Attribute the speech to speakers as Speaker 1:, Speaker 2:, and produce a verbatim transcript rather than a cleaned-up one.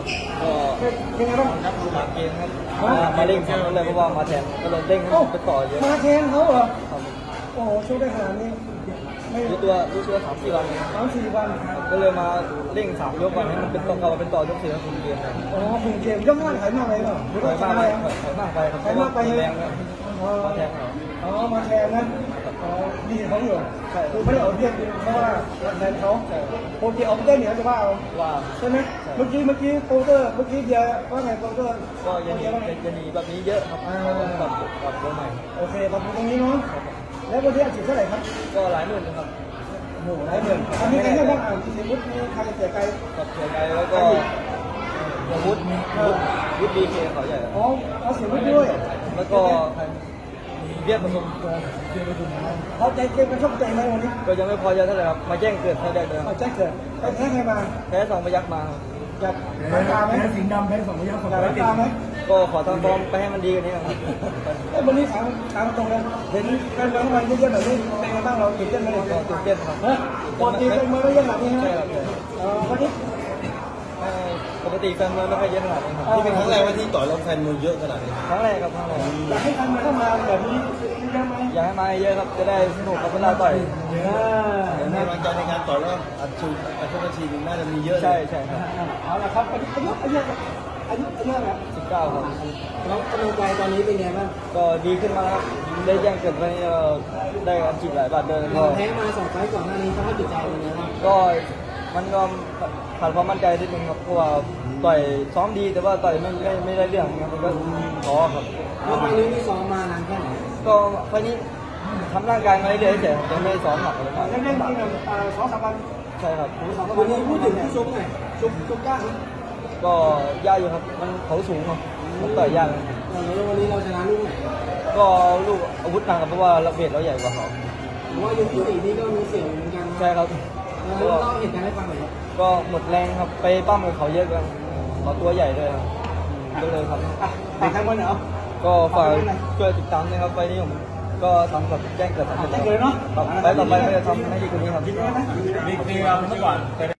Speaker 1: ครับก็
Speaker 2: เป็นไงบ้าง
Speaker 1: ครับดูหลักเกมครับมาเล่นเขาเลยเพราะว่ามาแทนก็เลยเล่นไปต่อเยอะ
Speaker 2: มาแทนเขาเหรอโอ้โหช่วยได้ขนาดนี้
Speaker 1: ไม่รู้ตัวรู้ตัวสามสี่วัน
Speaker 2: สามสี่วัน
Speaker 1: ก็เลยมาเล่นสามยกวันให้มันเป็นต่อเราเป็นต่อยกสี่แล้วคุมเกม
Speaker 2: อ๋อคุมเกมยกมากถอยมากไปเหรอ
Speaker 1: ถอยมากไปถอยมากไปครับ
Speaker 2: ถอยมากไป
Speaker 1: แรงมาแทน
Speaker 2: อ๋อมาแทนนะอ๋อดีเขาอยู่ใช่คือไม่ได้เอาเทียบเพราะว่าแทนเขาโปรตีออกได้เหนือจะว่าเอา
Speaker 1: ว่า
Speaker 2: ใช่ไหมเมื่อกี้เมื่อกี้โปรเตอร์เมื่อกี้เดียว่าไงโปรเตอร์
Speaker 1: ก็ยังมียังมีแบบนี้เยอะครับแบบแบบเบอร์ใหม่
Speaker 2: โอเคขอบคุณตรงนี้เนาะแล้ววันนี้อาชีพเท่าไหร่ครับ
Speaker 1: ก็หลายหมื่นนะครับ
Speaker 2: โอ้โหหลายหมื่นอันนี้ใครได้บ้างอ่ะสิวุฒิมีใครเสียใจ
Speaker 1: กับเสียใจแล้วก็วุฒิวุฒิดีเคเขาใหญ่
Speaker 2: อ๋อเขาเสียวุฒิด้วย
Speaker 1: แล้วก็เรียกประสบ
Speaker 2: เขาใจเกมเป็นชกใจไหมวันนี้
Speaker 1: ก็ยังไม่พอใจเท่าไหร่ครับมาแจ้งเกิดเท่าใดเลย
Speaker 2: มาแจ้งเกิดไปแพ้ใครมา
Speaker 1: แพ้สองพยักมา
Speaker 2: อยากแพ้ตาไหมแพ้สิงห์ดำแพ้สองพยักสองพยักตาไหม
Speaker 1: ก็ขอทางฟอร์มไปให้มันดีกว่านี้ครับ
Speaker 2: ไอ้วันนี้ถามถามตรงเลยเห็นการเมืองมาเยอะๆแบบนี้เป็นไงบ้างเราตื่นเต้นไหม
Speaker 1: ตื่นเต้นครับ
Speaker 2: ปกติเป็นมวยไม่เยอะแบบนี้นะวันนี้
Speaker 1: ปกติแฟนมวยไม่ค่อยเยอะขนาดนี้ครับ
Speaker 3: ที่เป็นครั้งแรกว่าที่ต่อยแล้วแฟนมวยเยอะขนาดนี้
Speaker 1: ครั้งแรกครับครั้งแรก
Speaker 2: อยากให้แฟนมวยเข้ามาแบบนี้เยอะไหม
Speaker 1: อยากให้มาเยอะครับจะได้สนุกกับเวลาต่อย
Speaker 3: เดี๋ยวในวันจันทร์ในการต่อยแล้วอัดชูอัดชูนาทีนึงน่าจะมีเยอะ
Speaker 1: ใช่ใช่ครับ
Speaker 2: เอาละครับอายุอายุอายุอายุอายุอะไร
Speaker 1: สิบเก้าครับ
Speaker 2: แล้วกำลังใจตอนนี้เป็นไงบ้าง
Speaker 1: ก็ดีขึ้นมาครับได้แจ้งเกิดไปได้การจีบหลายบาทเดิน
Speaker 2: ก็แพ้มาสองไฟก่อนหน้านี้เขาให้จิตใจเป็นไงบ้าง
Speaker 1: ก็มันก็ขาดความมั่นใจนิดนึงครับเพราะว่าต่อยซ้อมดีแต่ว่าต่อยไม่ไม่ไม่ได้เรื่องครับมันก็ท้อครับ
Speaker 2: แล้วไฟนี้นี่ซ้อมมานานแค่ไหน
Speaker 1: ก็ไฟนี้ทำร่างกายมาเรื่อยๆแต่ยังไม่ซ้อมหนักเลย
Speaker 2: ครับเล่นเล่นจริงๆสองสามวัน
Speaker 1: ใช่ครับ
Speaker 2: วันนี้พูดถึงผู้ชมหน่อยชมชมยาก
Speaker 1: ก็ยากอยู่ครับมันเขาสูงครับมันต่อยยาก
Speaker 2: แล้ววันนี้เราชนะลูกไหน
Speaker 1: ก็ลูกอาวุธหนักเพราะว่าเราเวทเราใหญ่กว่าเขา
Speaker 2: เพราะว่ายกที่สี่นี่ก็มีเสี่ยงเหมือนกัน
Speaker 1: ใช่ครับ
Speaker 2: แล้วเล่าเหตุการณ์ให้ฟังหน่อยครับ
Speaker 1: ก็หมดแรงครับไปปั้มกับเขาเยอะกันเขาตัวใหญ่เลยก็เลยครับ
Speaker 2: ฝากทางบ้านเหรอ
Speaker 1: ก็ฝากช่วยติดตามนะครับไปนี้ผมก็ทำแบบแจ้งเกิดทำ
Speaker 2: เลยเนาะ
Speaker 1: ไปต่อไปก็จะทำให้ดีกว่านี้ครับ
Speaker 3: มีมีเราเมื่อก่อน